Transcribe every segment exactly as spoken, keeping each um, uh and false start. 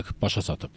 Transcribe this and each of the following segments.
artıq başa çatıb.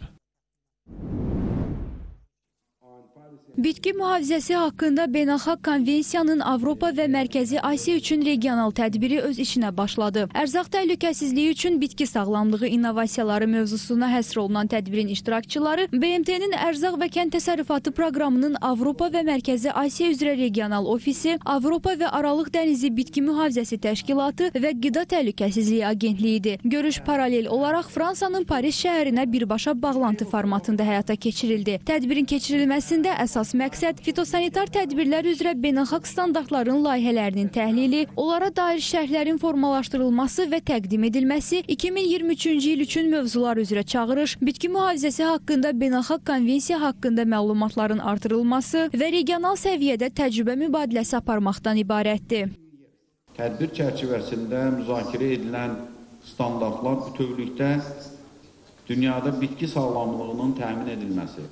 Bitki mühafizəsi haqqında beynəlxalq konvensiyanın Avropa və Mərkəzi Asiya üçün regional tədbiri öz işinə başladı. Ərzaq təhlükəsizliyi üçün bitki sağlamlığı innovasiyaları mövzusuna həsr olunan tədbirin iştirakçıları B M T-nin Ərzaq və Kənd Təsərrüfatı Proqramının Avropa və Mərkəzi Asiya üzrə regional ofisi, Avropa və Aralıq Dənizi Bitki Mühafizəsi Təşkilatı və Qida Təhlükəsizliyi Agentliyidir. Görüş paralel olaraq Fransanın Paris şəhərinə birbaşa bağlantı formatında həyata keçirildi. Tədbirin keçirilməsində əsas məqsəd fitosanitar tədbirlər üzrə beynəlxalq standartların layihələrinin təhlili, onlara dair şərhlərin formalaşdırılması və təqdim edilməsi, iki min iyirmi üçüncü il üçün mövzular üzrə çağırış, bitki mühafizəsi haqqında beynəlxalq konvensiya haqqında məlumatların artırılması və regional səviyyədə təcrübə mübadiləsi aparmaqdan ibarətdir. Tədbir çərçivəsində müzakirə edilən standartlar bütövlükdə dünyada bitki sağlamlığının təmin edilməsi,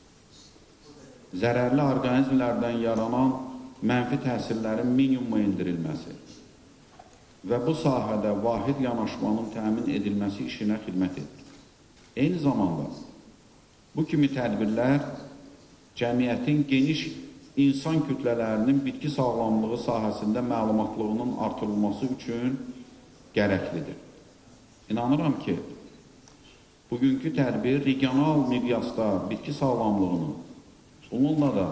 zərərli orqanizmlərdən yaranan mənfi təsirlərin minimuma endirilməsi və bu sahədə vahid yanaşmanın təmin edilməsi işinə xidmət edir. Eyni zamanda bu kimi tədbirlər cəmiyyətin geniş insan kütlələrinin bitki sağlamlığı sahəsində məlumatlığının artırılması üçün gərəklidir. İnanıram ki, bugünkü tədbir regional miqyasda bitki sağlamlığının, onunla da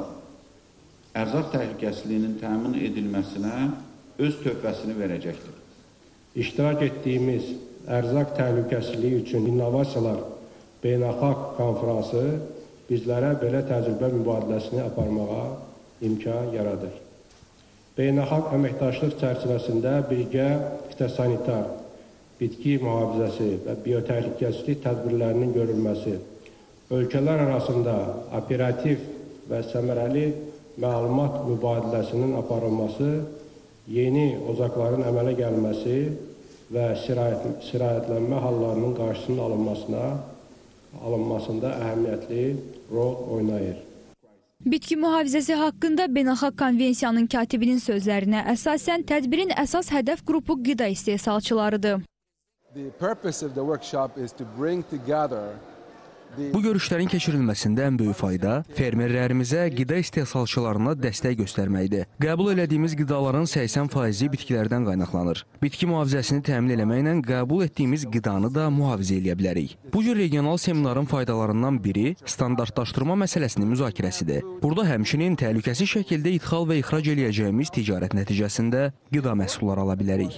ərzaq təhlükəsizliyinin təmin edilməsinə öz töhfəsini verəcəkdir. İştirak etdiyimiz ərzaq təhlükəsizliyi üçün innovasiyalar beynəlxalq konfransı bizlərə belə təcrübə mübadiləsini aparmağa imkan yaradır. Beynəlxalq əməkdaşlıq çərçivəsində birgə fitosanitar, bitki mühafizəsi və biotəhlükəsizlik tədbirlərinin görülməsi, ölkələr arasında operativ və səmərəli məlumat mübadiləsinin aparılması, yeni ocaqların əmələ gəlməsi və sirayətlənmə hallarının qarşısının alınmasına, alınmasında əhəmiyyətli rol oynayır. Bitki mühafizəsi haqqında beynəlxalq konvensiyanın katibinin sözlərinə əsasən tədbirin əsas hədəf qrupu qida istehsalçılarıdır. The purpose of the workshop is to bring together Bu görüşlərin keçirilməsində ən böyük fayda fermerlərimizə, qida istehsalçılarına dəstək göstərməkdir. Qəbul elədiyimiz qidaların səksən faizi bitkilərdən qaynaqlanır. Bitki mühafizəsini təmin eləməklə qəbul etdiyimiz qidanı da mühafizə eləyə bilərik. Bu cür regional seminarın faydalarından biri standartlaşdırma məsələsinin müzakirəsidir. Burada həmçinin təhlükəsiz şəkildə idxal və ixrac eləyəcəyimiz ticarət nəticəsində qida məhsulları ala bilərik.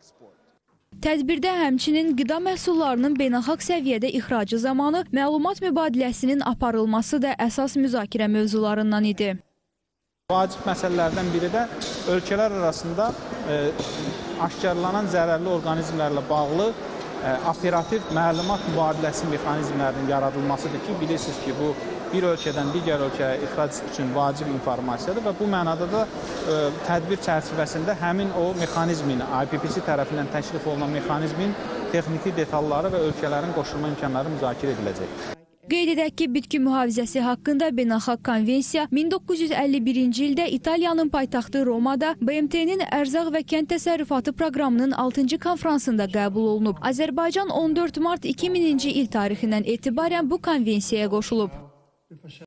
Tədbirdə həmçinin qida məhsullarının beynəlxalq səviyyədə ixracı zamanı məlumat mübadiləsinin aparılması da əsas müzakirə mövzularından idi. Vacib məsələlərdən biri də ölkələr arasında e, aşkarlanan zərərli orqanizmlərlə bağlı e, operativ məlumat mübadiləsi mexanizmlərinin yaradılmasıdır ki, bilirsiniz ki, bu bir ölkədən digər ölkəyə ixrac üçün vacib informasiyadır və bu mənada da e, tədbir çərçivəsində həmin o mexanizmin, I P P C tərəfindən təklif olunan mexanizmin texniki detalları və ölkələrin qoşulma imkanları müzakirə ediləcək. Qeyd edək ki, bitki mühafizəsi haqqında beynəlxalq konvensiya min doqquz yüz əlli birinci ildə İtaliyanın paytaxtı Romada B M T-nin Ərzaq və Kənd Təsərrüfatı Proqramının altıncı konfransında qəbul olunub. Azərbaycan on dörd mart iki minci il tarixindən etibarən bu konvensiyaya qoşulub.